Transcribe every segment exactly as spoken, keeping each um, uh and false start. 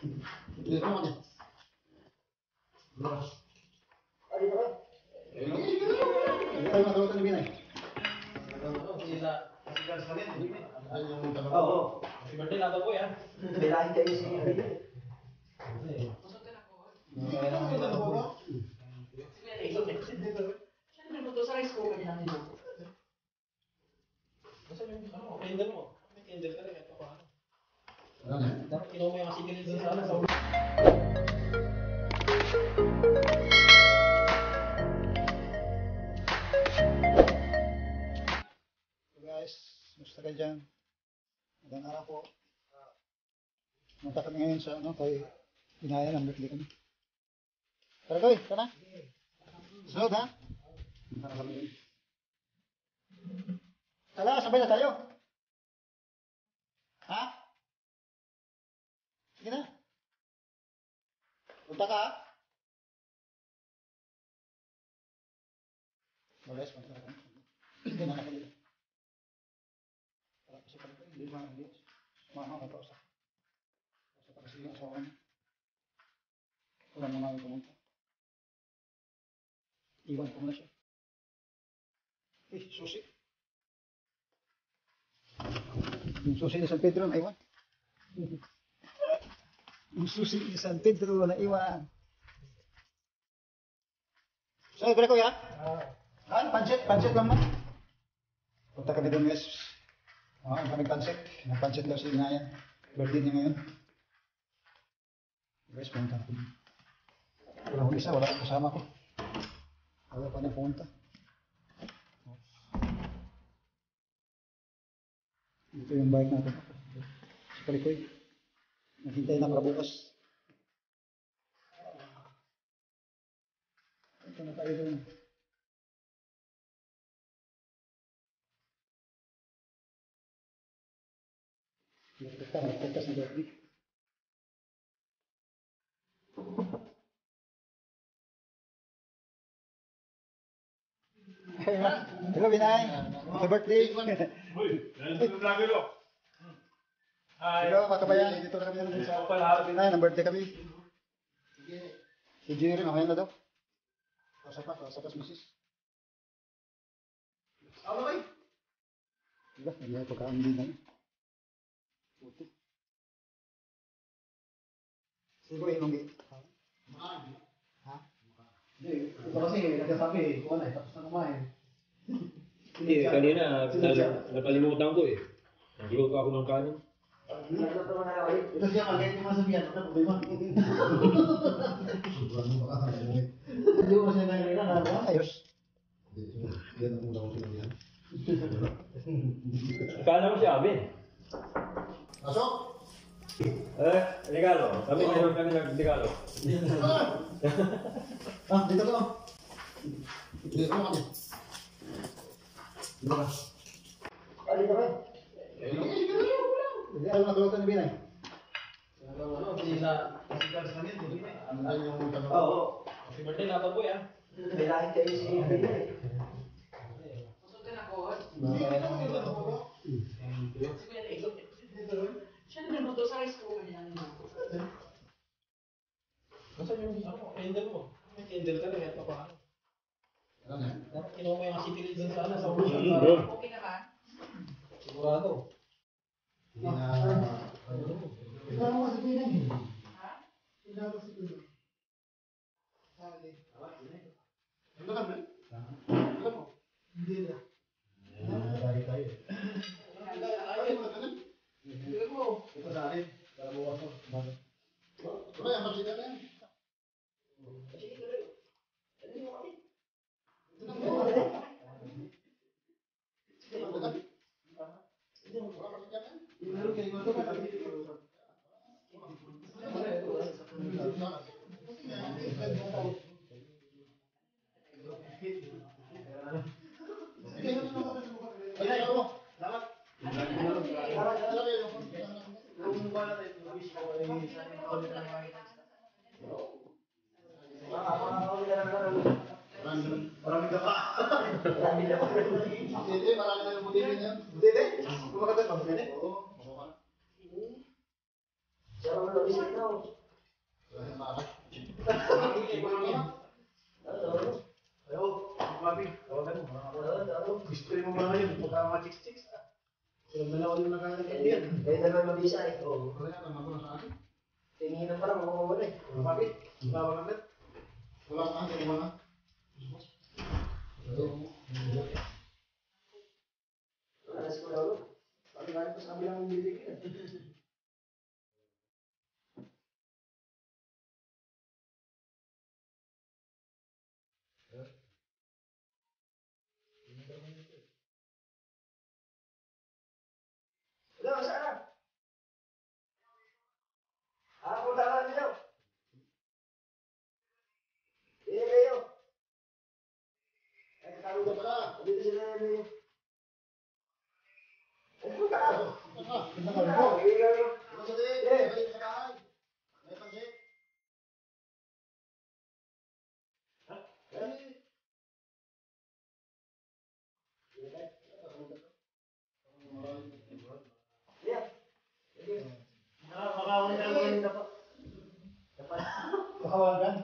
Hindi ko naman yan. Ay, ito ba? Ay, matulog na binay. Sila, sila sa kanya. Oo. Si Bertin nato po yan. Bilahin kayo si Bida. Kaya naman kita po ba? Siyempre mo to sa rice cooker din natin dito. Basta yung ano, candle mo. May candle ka rin. Ito pa ano. Ano na? Dapat kinuha mo yung asigil dun sa ano sa ulo. Guys, gusto kayo dyan. Magandang araw po. Punta kami ngayon sa ano, kay Inaya ng birthday kami. Tara koy, tara. Sunod ha? Tara kami. Tara, sabay na tayo. Ha? Sige na. Punta ka ha? Malas, punta ka. Hindi na nakalimutan. Kasi pala ko, hindi ba, hindi. Mahal ka pa sa. Sa kasi yung asawa niya. Wala mo namin pumunta. Iwan ko muna siya. Eh, susi. Yung susi ni San Pedro na iwan. Yung susi ni San Pedro na iwan. Saan, balik ko ya? Ah, pancit, pancit lang man. Punta kami doon guys. Oo, ang kaming pancit. Nag-pancit daw si Inayan. Birthday niya ngayon. Guys, pumunta na kami. Wala akong isa, wala akong kasama ko. Wala pa na pumunta. Ito yung bike natin. Sa palikoy. Naghintay na para bukas. Ito na tayo doon. Kita, kita sa birthday. Hello, Binay. Happy birthday. Hello, mga kabayan. Dito na kami naman sa Binay. Ng birthday kami. Si Jerry, mamaya na daw. Kasa pa, kasa pa si misis. Ano ba? Diba, hindi ako pagkaan din na yun. Puti. Siguro yung nunggi. Ha? Hindi, ito kasi nagkasabi eh. Kuha na eh, tapos na kumain. Hindi, kanina, napalimutan ko eh. Nagluto ako ng kanin. Ito siya, magkait yung masabihan. Ano problema? Sobrang mo baka kami. Hindi mo siya nangyayari na. Ayos. Hindi na muna akong sinabihan. Kala mo siya amin. Pasok! Eh, regalo. Kami mayroon kami ng regalo. Ah, dito ka. Dito ka naman. Dito ka. Ah, dito ka. Hindi, ayaw natulog ka na Binay. Sila, sila sa kanya. Ano yung tanong? Oo. Si Bertin nato po yan. Bilahin kayo si Bida. Masod ka na ko. Kaya naman kita po ba? Siyempre mo to sa rice cooker din natin dito. Basta yung ano, candle mo. May candle ka rin. Ito pa ano. Ano na? Dapat kinuha mo yung asigil dun sa ano sa ulo. Okay na ba? Sigurado. Hindi na... Ikaw mo kasi Binay. Ha? Ikaw mo si Binay. Sali. Ito ka ba? Ito mo? Hindi na. Tayo tayo. Ayaw mo na ganun? Ito mo. Ito na rin. Para bukas mo. Bakit? Wala yan, magsita na yan. Maraming dapa. Maraming dapa. Hindi, marami na yung buti niya. Buti, hindi. Kumakatan pa, buti. Oo. Wala nang bakit. Ayaw, mami, tawagan mo. Gusto mo ba ngayon? Pagka mga chicks-chicks. Silang dalawa yung nakakaganda yan. Kaya naman mabisa eh. Oo, kaya naman ako sa akin. Tingin na parang makawala eh. Mami, bawal natin. Wala ko ang kaya mga. Alas ko daw. Pag gano'n pa sa kabilang bibig eh. Wala, saan na? Ah, punta ka nila. Eh, kayo. Eh, talo ka pala. Dito sila na nila. Eh, punta ka. Punta ka. Eh, kayo. Ano sa din? Eh, balik sa bahay. May pansit. Ha? Eh. Yeah. Makakawan ka naman yung dapat. Makawagan?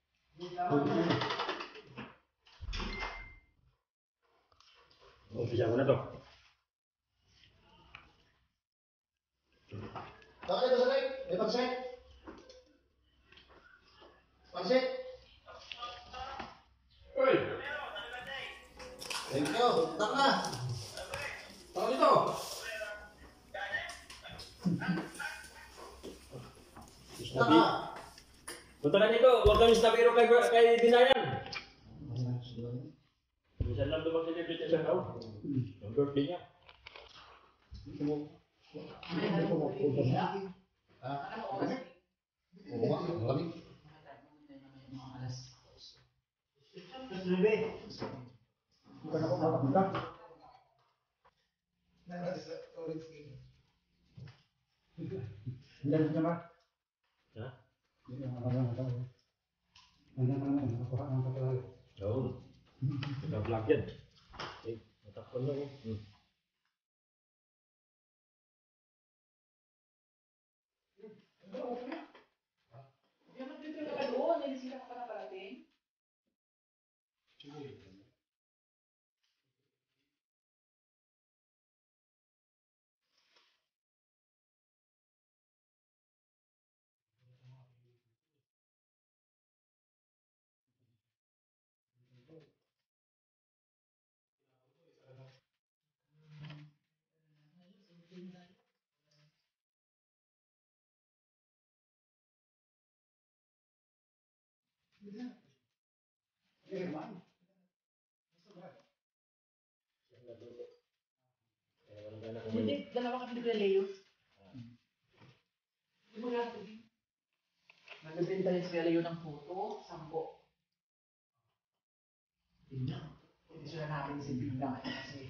Umpisa ko na to. Bakit ito sa rin? May pansit? Pansit? Uy! Thank you. Tak na. Tao dito! Tak na. Punta na dito! Huwag kang stabiro kay, kay Binayan! Minsan lang dumang celebrate sa tao. Yung birthday niya. Ah, oo nga, kami. Bukan ako makapunta. Hindi na naman. Ha? Hindi na naman. Hindi na naman. Nakuha ng kapalala. Oo. Naka-vlog yan. Eh, natakpan na ko. Hmm. Yung mag-prepare ka pa doon, hindi sila ka pa naparating. Hindi, dalawa kami nagre-layo. Hindi mo lang sabihin. Nagbibenta rin si Leo ng photo, sampo. Pinang. Hindi sila namin si Pinang. Kasi...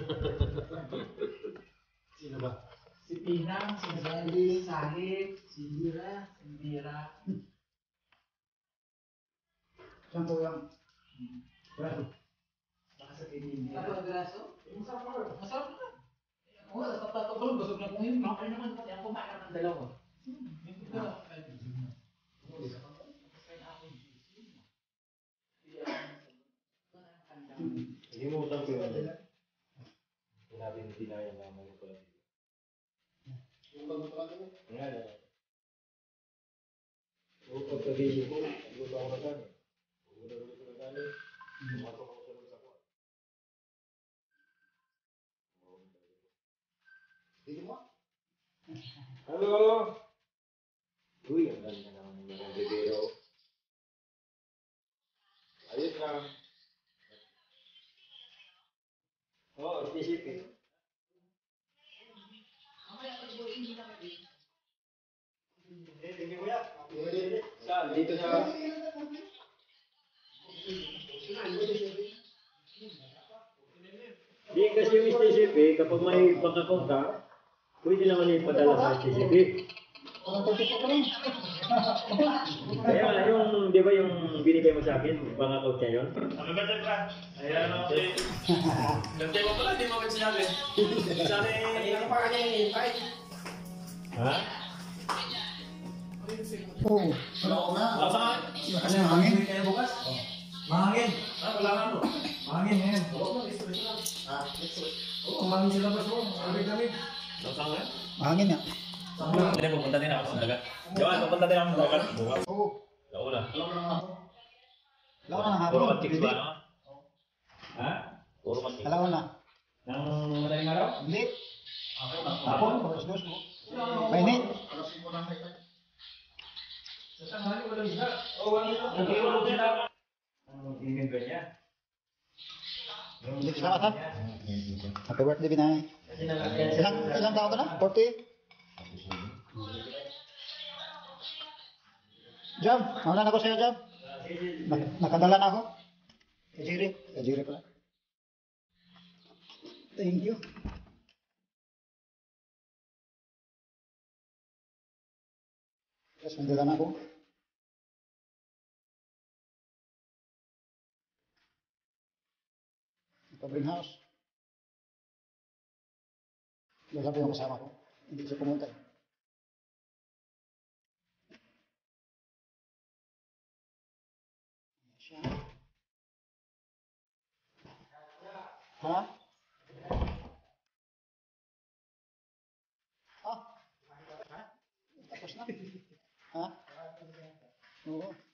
Sino ba? Si Pinang, si Zali, Salib, si Lira, si Lira. Saan po yung? Braso. Baka sa Pinang. Ano ang graso? Masarap na. Masarap na. Oo, sa tatapos, busog na kung yun. Makakaya naman pati ako kumain ng dalawa. Hmm, yung pagka. Nalimutan ko yun. Sinabi ni Binayan na mayroon pala dito. Yung pagmutulan ko. Nga na. Oo, pagkagising ko, igot ako na gani. Uuna ulit ko na gani. Pumasok ako sa lusa ko. Hindi mo? Hello! Uy, ang ganda naman ng mga bebero. Ayos lang. Oo, S T C P. Eh, tingin ko yan. Saan? Dito sa... Di kasi yung S T C P, kapag may pang-account ka, pwede naman ipadala sa S T C P. Kaya nga, yung, di ba yung binigay mo sa akin, pang-account niya yun? Ang ganda ka. Ayan o. Ganda mo pala, di mo agad sinabi. Sana yung parang yung invite. Ha? Oo. Wala ko na. Wala sa akin. Ano yung hangin? Kaya bukas? Mahangin. Ah, wala nga no. Mahangin ngayon. Huwag mo, istress lang. Ah, oo, mahangin sila ba po? Lamig-lamig. Wala sa akin. Mahangin nga. Hindi, pupunta din ako sa dagat. Johan, pupunta din ako sa dagat. Bukas. Oo. Ako na. Wala ko na nga ako. Wala ko na nga Puro ako. matik ba no? Ha? Puro matik. Wala ko na. Nang madaling araw? Hindi. Tapon, alas dos. Mainit. Sa tanghali walang isda. Oo, wala. Nag-iulog din ako. Ang ingin ba niya? Hindi, salamat ha. Happy birthday, Binay. Ilang, ilang taon ka na? forty? Jam, mauna na ako sa'yo, Jam. Nak- Nakadala na ako. Kajiri. Kajiri pala. Thank you. Yes, may dala na ako. Ito green house. Dala ko yung kasama ko. Hindi siya pumunta eh. Siya. Ha? Ah. Tapos na. Ha? Oo.